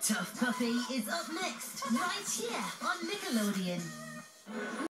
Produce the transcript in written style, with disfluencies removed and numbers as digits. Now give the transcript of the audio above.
Tough Puppy is up next, right here on Nickelodeon.